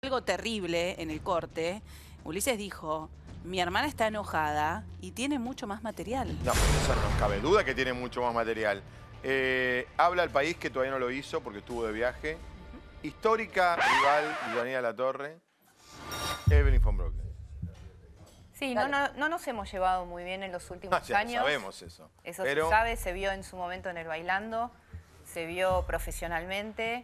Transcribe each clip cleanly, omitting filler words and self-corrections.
algo terrible en el corte. Ulises dijo, mi hermana está enojada y tiene mucho más material. No, eso no cabe duda que tiene mucho más material. Habla el país que todavía no lo hizo porque estuvo de viaje. Histórica rival de Daniela Latorre, Evelyn von Brocklin. Sí, no nos hemos llevado muy bien en los últimos años. Sabemos eso. Eso se sabe, se vio en su momento en el Bailando, se vio profesionalmente.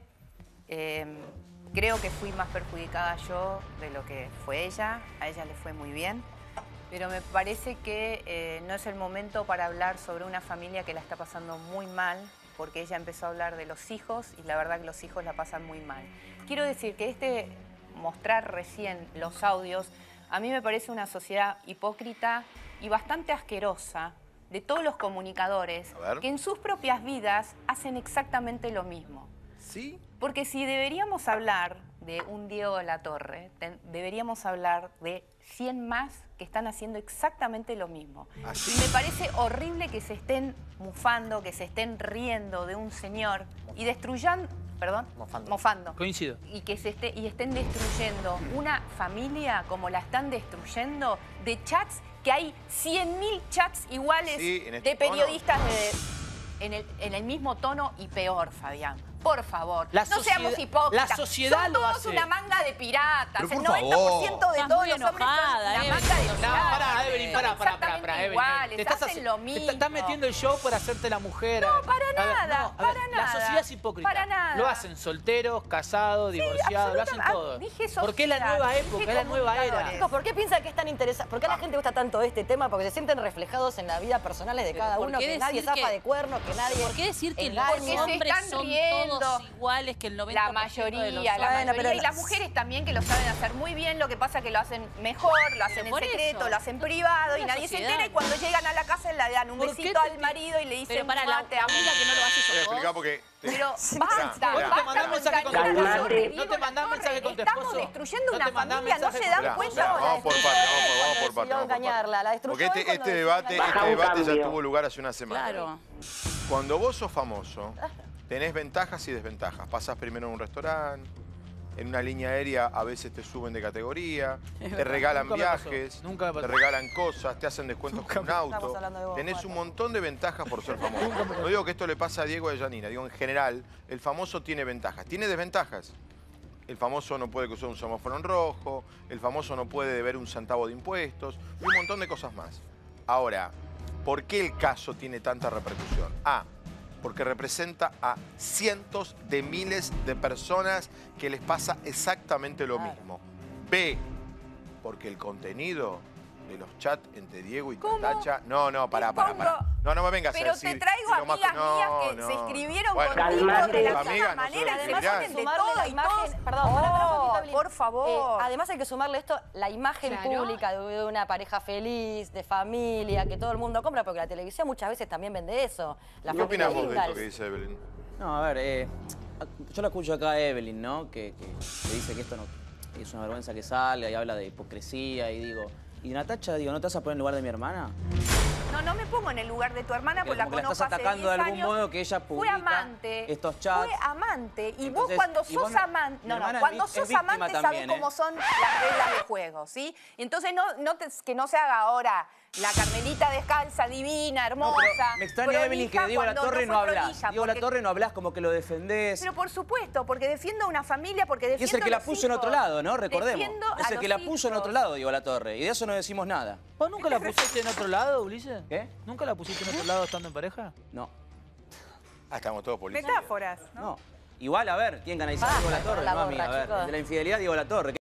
Creo que fui más perjudicada yo de lo que fue ella. A ella le fue muy bien. Pero me parece que no es el momento para hablar sobre una familia que la está pasando muy mal, porque ella empezó a hablar de los hijos y la verdad que los hijos la pasan muy mal. Quiero decir que mostrar recién los audios, a mí me parece una sociedad hipócrita y bastante asquerosa de todos los comunicadores que en sus propias vidas hacen exactamente lo mismo. ¿Sí? Porque si deberíamos hablar de un Diego de la Torre, deberíamos hablar de 100 más que están haciendo exactamente lo mismo. ¿Así? Y me parece horrible que se estén mufando, que se estén riendo de un señor y destruyendo... Perdón, mofando. Coincido. Y que estén destruyendo una familia como la están destruyendo, de chats, que hay 100.000 chats iguales de periodistas en el mismo tono y peor, Fabián. Por favor, no seamos hipócritas. La sociedad lo hace. Somos una manga de piratas. Pero El por 90% favor. de todos los hombres son una manga de piratas. Pará, Evelyn, pará, Evelyn. Iguales, hacen lo mismo. Te estás metiendo el show para hacerte la mujer. No, para nada, A ver, para la nada. sociedad es hipócrita. Para nada. Lo hacen solteros, casados, divorciados, lo hacen todo. Dije Porque es la nueva época, es la nueva era. Chicos, ¿por qué piensan que es tan interesante? ¿Por qué a la gente gusta tanto este tema? Porque se sienten reflejados en la vida personales de cada uno, que nadie zafa de cuernos, que nadie... ¿Por qué decir que los Porque se hombres están son riendo. todos iguales, que el 90% La de mayoría, los y las mujeres también que lo saben hacer muy bien, lo que pasa es que lo hacen mejor, lo hacen en secreto, lo hacen privado y nadie se entera y cuando llegan a la casa le dan un besito al marido y le dicen, pero para la te amo. amiga que no lo hace Voy a sos explicar vos. porque... Pero basta, ¿Vos no te mandás mensaje con tu esposo? ¿No te mandás mensaje con tu esposo? Estamos destruyendo ¿No una te mandás familia, no mensaje se con dan tu cuenta. esposo? Vamos por parte, vamos por parte. engañarla, la destruyó. Porque este debate ya tuvo lugar hace una semana. Claro. Cuando vos sos famoso, tenés ventajas y desventajas. Pasás primero en un restaurante, en una línea aérea a veces te suben de categoría, te regalan viajes, te regalan cosas, te hacen descuentos con un auto. Tenés un montón de ventajas por ser famoso. No digo que esto le pasa a Diego y a Yanina, digo en general, el famoso tiene ventajas. Tiene desventajas. El famoso no puede cruzar un semáforo en rojo, el famoso no puede deber un centavo de impuestos, y un montón de cosas más. Ahora, ¿por qué el caso tiene tanta repercusión? Porque representa a cientos de miles de personas que les pasa exactamente lo mismo. B, porque el contenido de los chats entre Diego y Natacha... No, pará. No me vengas a Pero decir... te traigo amigas mías que se escribieron contigo de la misma manera. Además, hacen de todo y todos... Perdón, por favor. Además hay que sumarle esto, la imagen pública de una pareja feliz, de familia, que todo el mundo compra, porque la televisión muchas veces también vende eso. ¿Qué opinas vos de esto que dice Evelyn? No, a ver, yo la escucho acá a Evelyn, ¿no? Que dice que esto no es una vergüenza que salga y habla de hipocresía y digo... ¿Y Natacha, ¿no te vas a poner en lugar de mi hermana? No me pongo en el lugar de tu hermana, pues la Como que conozco la estás hace 10 atacando de algún años. modo que ella publica estos chats. Fue amante. Y Entonces, vos cuando sos amante... cuando sos amante sabés cómo son las reglas de juego, ¿sí? Y entonces que no se haga ahora la Carmelita descalza, divina, hermosa. No, me extraña, Evelyn, que Diego La Torre no hablas. Diego La Torre no hablas como que lo defendés. Pero por supuesto, porque defiendo a una familia, porque defiendo y es el que la puso en otro lado, ¿no? Recordemos. Es el que la puso en otro lado, Diego La Torre. Y de eso no decimos nada. ¿Vos nunca la pusiste en otro lado, Ulises? ¿Qué? ¿Nunca la pusiste en otro lado estando en pareja? No. Estamos todos políticos. Metáforas, No. Igual, a ver, ¿quién canaliza a Diego La Torre? No, amiga, a ver. De la infidelidad, Diego La Torre.